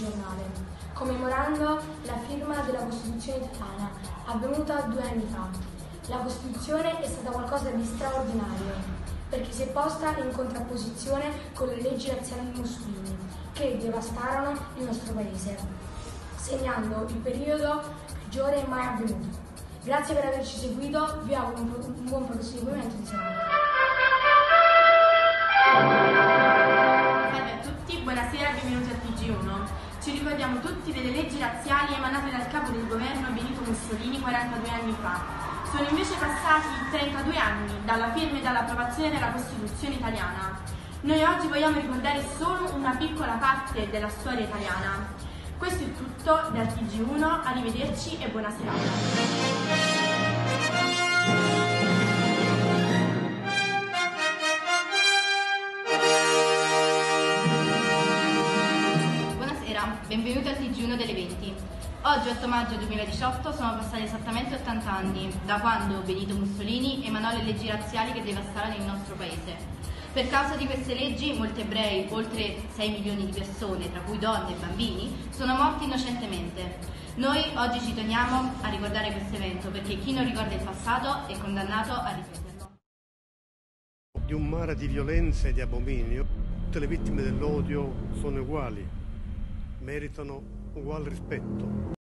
telegiornale, commemorando la firma della Costituzione italiana, avvenuta 2 anni fa. La Costituzione è stata qualcosa di straordinario, perché si è posta in contrapposizione con le leggi razziali musulmane che devastarono il nostro paese, segnando il periodo peggiore mai avvenuto. Grazie per averci seguito, vi auguro un buon proseguimento di serata. Salve a tutti, buonasera e benvenuti al TG1. Ci ricordiamo tutti delle leggi razziali emanate dal capo del governo Benito Mussolini 42 anni fa. Sono invece passati 32 anni dalla firma e dall'approvazione della Costituzione italiana. Noi oggi vogliamo ricordare solo una piccola parte della storia italiana. Questo è tutto dal TG1, arrivederci e buona serata. Benvenuti al TG1 delle 20. Oggi, 8 maggio 2018, sono passati esattamente 80 anni da quando Benito Mussolini emanò le leggi razziali che devastarono il nostro paese. Per causa di queste leggi, molti ebrei, oltre 6 milioni di persone, tra cui donne e bambini, sono morti innocentemente. Noi oggi ci teniamo a ricordare questo evento perché chi non ricorda il passato è condannato a ripeterlo. Di un mare di violenza e di abominio, tutte le vittime dell'odio sono uguali. Meritano uguale rispetto.